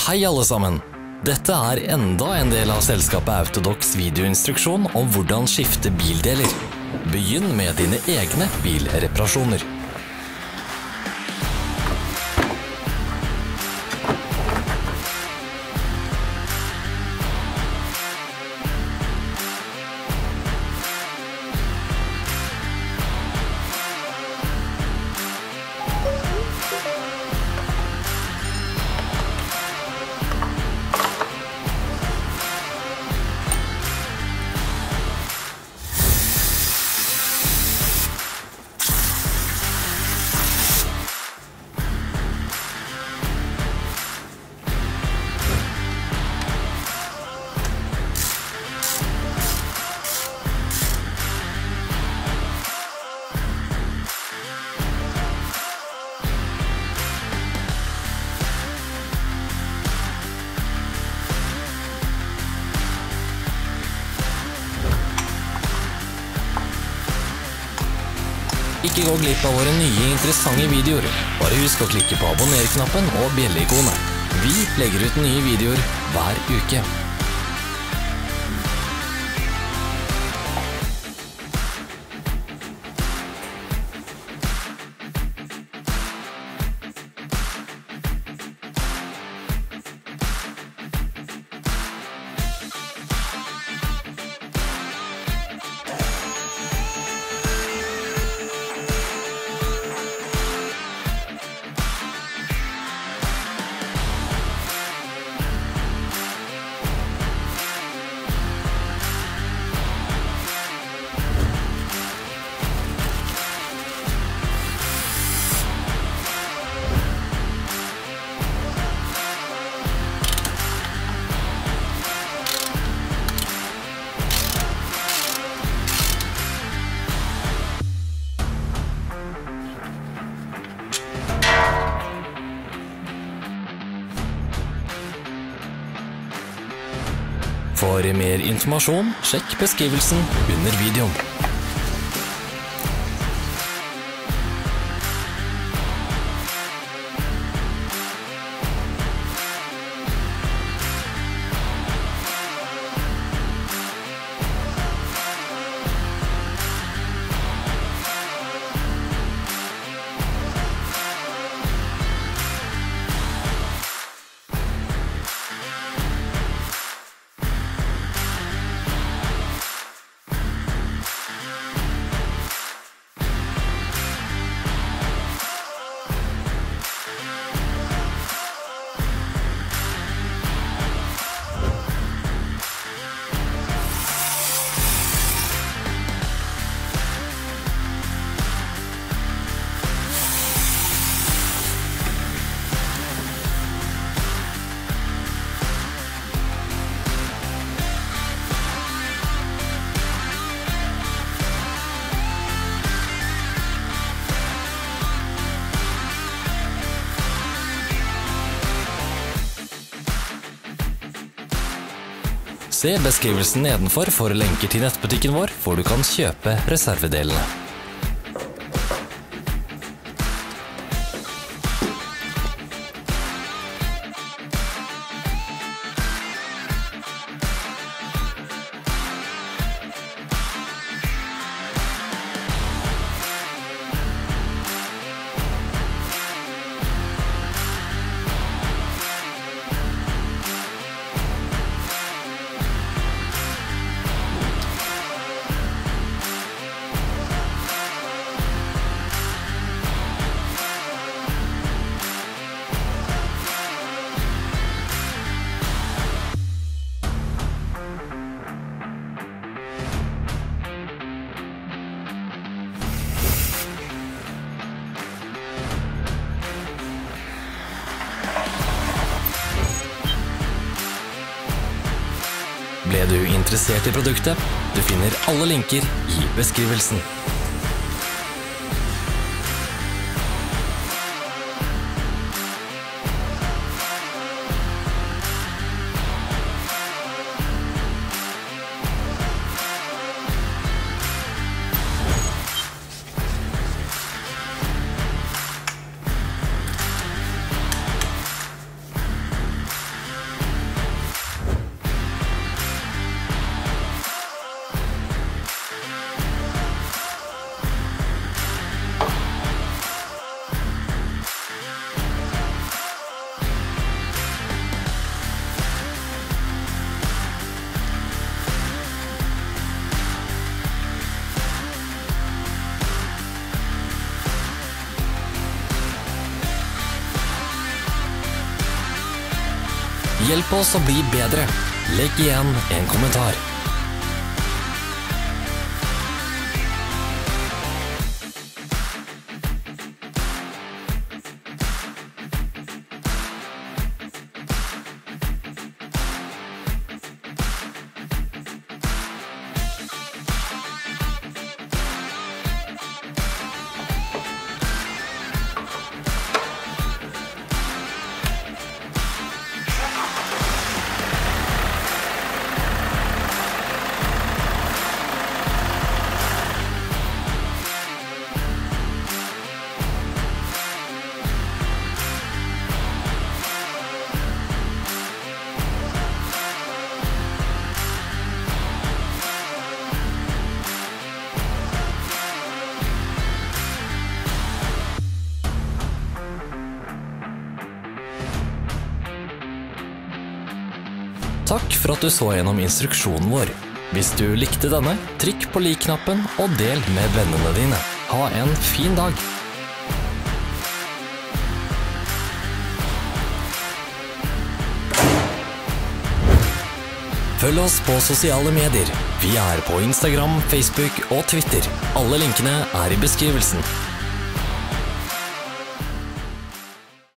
Hei alle sammen! Dette er enda en del av selskapet Autodocs videoinstruksjon om hvordan skifte bildeler. Begynn med dine egne bilreparasjoner. Ikke gå glipp av våre nye interessante videoer. Bare husk å klikke på abonner-knappen og bjelle-ikonet. Vi legger ut nye videoer hver uke. For mer informasjon, sjekk beskrivelsen under videoen. Se beskrivelsen nedenfor for lenker til nettbutikken vår, hvor du kan kjøpe reservedelene. Ble du interessert i produktet? Du finner alle linker i beskrivelsen. Hjelp oss å bli bedre. Legg igjen en kommentar. Takk for at du så gjennom instruksjonen vår. Hvis du likte denne, trykk på like-knappen og del med vennene dine. Ha en fin dag! Følg oss på sosiale medier. Vi er på Instagram, Facebook og Twitter. Alle linkene er i beskrivelsen.